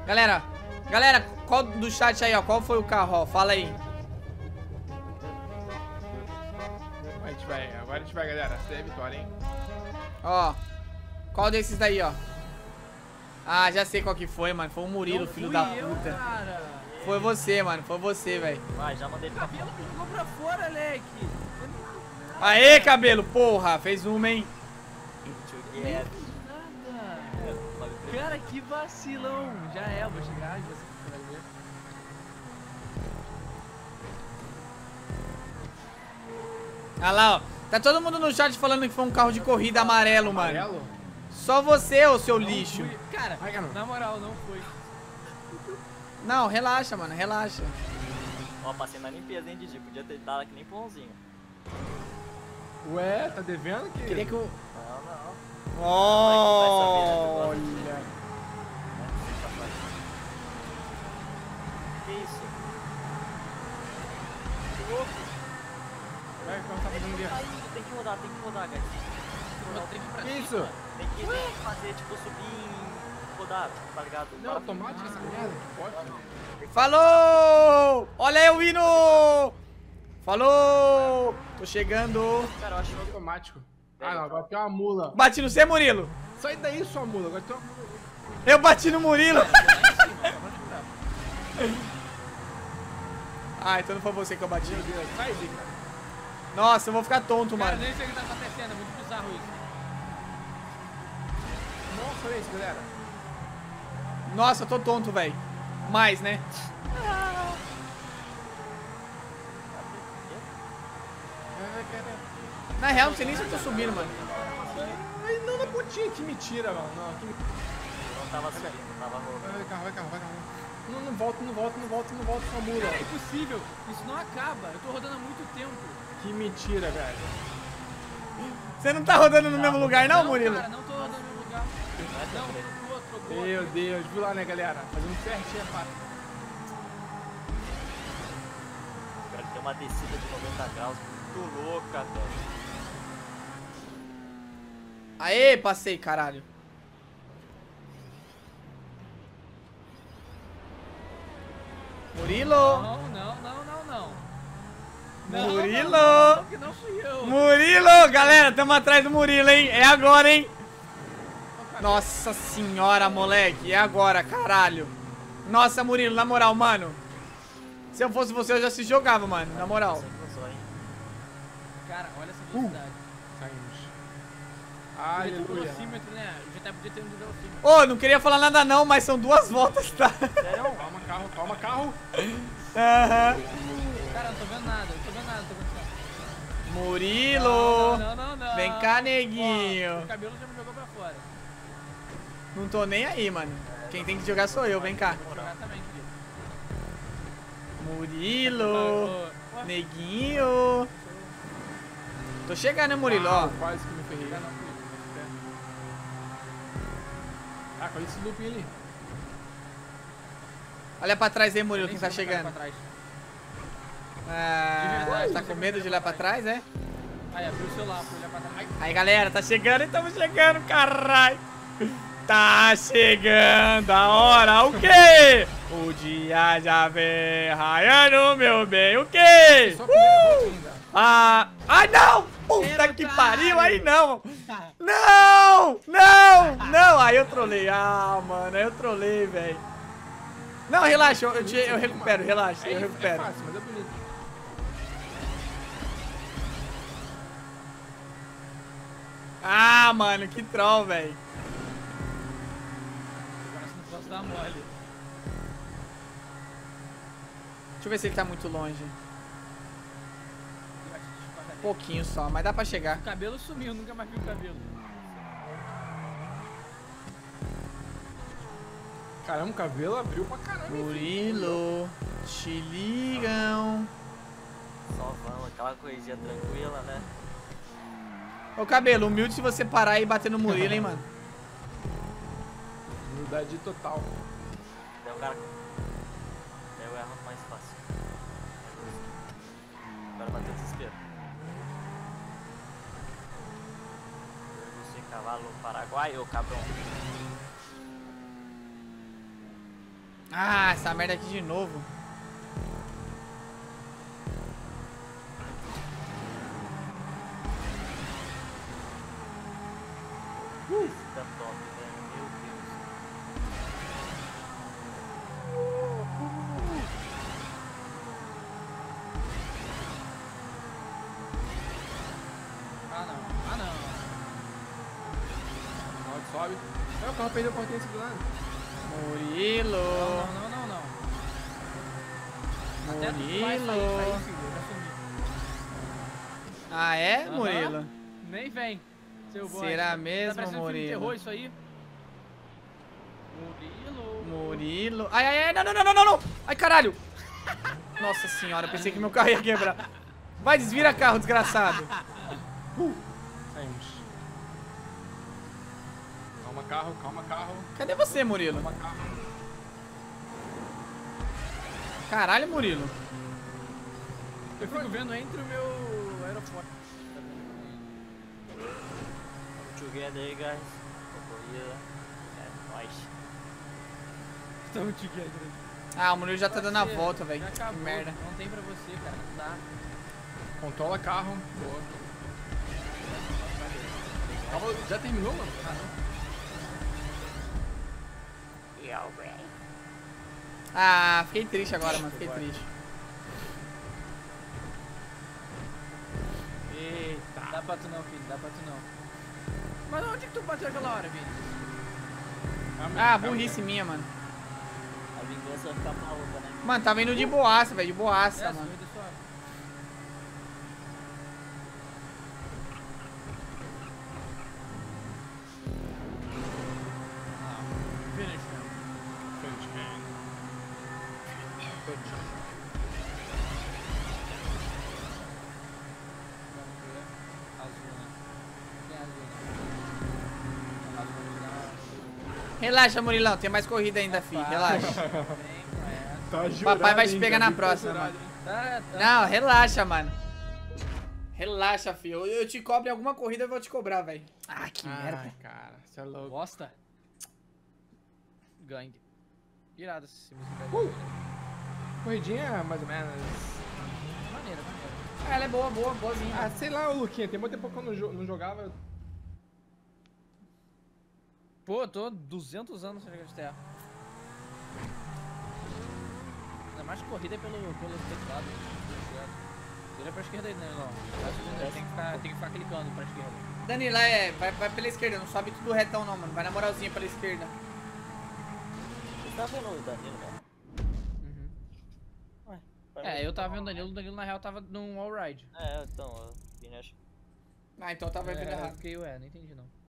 Galera, qual do chat aí, ó? Qual foi o carro, ó? Fala aí. Agora a gente vai, galera. Essa é a vitória, hein? Ó. Qual desses daí, ó? Ah, já sei qual que foi, mano. Foi o Murilo, Não filho fui da eu, puta. cara. Foi você, mano. Foi você, velho. Vai, já mandei O pra cabelo fora. jogou pra fora, Leque. Aê, cabelo, porra. Fez uma, hein? Nada. Cara, que vacilão. Já é, eu vou chegar e você vai ver. Ah lá, ó. Tá todo mundo no chat falando que foi um carro de corrida amarelo, mano. Amarelo? Só você, ô seu Não lixo. fui. Cara, Vai, Canu. na moral, não foi. Não, relaxa, mano. Relaxa. Ó, passei na limpeza, hein, Didi? Podia ter dado que nem empurrãozinho. Ué, tá devendo que... Queria que eu... Não, não. Olha. Que isso? Vai, como tá fazendo guerra? Tem que rodar, guys. Tem que ir pra Que cima. isso? Tem que fazer, tipo, subir e rodar, tá ligado? Não, automático essa merda, que pode. Falou! Olha aí o hino! Falou! Tô chegando. Cara, eu acho que Automático. Ah, não, agora tem uma mula. Bati no você, Murilo. Sai daí, sua mula. Agora tem uma mula. Eu bati no Murilo. Ah, então não foi você que eu bati. Meu Deus, sai daí, cara. Nossa, eu vou ficar tonto, Cara, mano. nem sei o que tá acontecendo, é muito bizarro isso. Nossa, olha isso, galera. Nossa, eu tô tonto, velho. Mais, né? Na real, não sei nem se eu tô subindo, mano. Ai, não, na pontinha. Que mentira, mano. Não, que mentira. não tava subindo, tava rodando. Vai, carro, vai, carro, vai, carro. Não volta, sua mula. Cara, é impossível. Isso não acaba. Eu tô rodando há muito tempo. Que mentira, velho. Você não tá rodando no mesmo lugar, não, Murilo? Cara, não tô rodando no mesmo lugar. Não, trocou. Meu Deus, viu lá, né, galera? Fazendo certinho a pata. Cara, tem uma descida de 90 graus muito louca, velho. Aê, passei, caralho. Murilo! Não. Murilo! Não, que não fui eu. Murilo! Galera, tamo atrás do Murilo, hein? É agora, hein? Nossa senhora, moleque. É agora, caralho. Nossa, Murilo, na moral, mano. Se eu fosse você, eu já se jogava, mano. Na moral. Cara, olha essa velocidade. Saímos. Podia ter um Aleluia. velocímetro, né? O GTA podia ter um de velocímetro. Ô, não queria falar nada não, mas são 2 voltas, tá? Sério? Calma, carro, calma, carro. Aham. Cara, não tô vendo nada, tô vendo nada. Murilo! Não. Vem cá, neguinho. O cabelo já me jogou pra fora. Não tô nem aí, mano. Quem tem que jogar sou eu, vem cá. Exatamente, filho. Murilo! Neguinho! Tô chegando, né, Murilo? Ó. Quase que me ferrei. Ah, olha esse looping ali. Olha pra trás aí, Murilo, Nem quem tá sei como chegando. pra trás. Ah, tá com medo de olhar pra trás, é? Aí, abriu o celular pra olhar pra trás. Aí, galera, tá chegando, estamos chegando, caralho. Tá chegando a hora, o quê? O dia já vem raiando, meu bem, o quê? Só a primeira volta ainda. Ah, ai, não! Puta Primeiro, que caralho. pariu, aí não! Não! Não! Não! Aí eu trolei. Ah, mano, aí eu trolei, velho. Não, relaxa, eu recupero, relaxa, eu É recupero. fácil, mas é bonito. Ah, mano, que troll, velho. Agora se não posso dar mole. Deixa eu ver se ele tá muito longe. Pouquinho só, mas dá pra chegar. O cabelo sumiu, nunca mais vi o cabelo. Caramba, o cabelo abriu pra caramba. hein, Murilo, te ligam. Só vamos, aquela coisinha tranquila, né? Ô, cabelo, humilde se você parar e bater no Murilo, hein, mano. Humildade total. Daí o cara. Daí eu erro mais fácil. Agora bateu o desespero. Você, cavalo paraguaio, cabrão. Ah, essa merda aqui de novo. Tá top, velho. Meu Deus. Ah, não. Ah, não. Sobe. É, o carro perdeu a potência do lado. Murilo. Não. Até tu vai sair, Murilo. filho. Eu já sumi. Ah, é, Aham. Murilo? Nem vem. Seu boy. Será Tá mesmo, parecendo filme de Murilo? terror isso aí? Murilo. Murilo. Ai, não. Ai, caralho. Nossa senhora, pensei que meu carro ia quebrar. Vai, desvira carro, desgraçado. Saímos. Calma, carro. Cadê você, Murilo? Calma, carro. Caralho, Murilo. Eu fico vendo entre o meu aeroporto. Together aí, guys. Corrida. É nóis. Estamos together. Ah, o Murilo já tá dando a volta, velho. Já Que acabou. merda. Não tem pra você, cara. Não dá. Controla carro. Boa. Calma, já terminou, mano? Ah, não. Ah, fiquei triste agora, mano. Fiquei triste. Eita. Dá pra tu não, filho. Dá pra tu não. Mas onde que tu bateu aquela hora, Vini? Ah, burrice minha, mano. A vingança vai ficar maluca, né? Mano, tava indo de boaça, velho. De boaça, É, mano. corrida suave. Finish, man. Finish, man. Vamos ver. Azul, né? Tem azul, né? Azul não. Relaxa, Murilão. Tem mais corrida ainda, filho. Relaxa. Vem com essa. Tá jurado, Papai vai te hein, pegar cara? na próxima, Jurado, mano. hein? Tá. Não, relaxa, mano. Relaxa, filho. Eu te cobro em alguma corrida, eu vou te cobrar, velho. Ah, que merda. Ai, cara, você é louco. Bosta. Gangue. Irado esse música. Corridinha, mais ou menos. Maneira. Ah, ela é boa, boazinha. Ah, sei lá, ô Luquinha, tem muito tempo que eu não jogava. Pô, eu tô 200 anos sem jogar GTA. Ainda mais corrida pelo teclado. Vira pra esquerda aí, né, Léo? Tem que ficar clicando pra esquerda. Dani, lá vai pela esquerda, não sobe tudo retão não, mano. Vai na moralzinha pela esquerda. Você tá vendo o Danilo, né? Uhum. Ué, É, eu tava vendo o Danilo na real tava num all ride. É, então, eu vim, acho. Ah, então tava vendo errado. Fiquei, não entendi não.